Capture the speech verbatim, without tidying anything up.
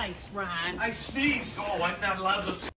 face, Ryan. I sneezed. Oh, I'm not allowed to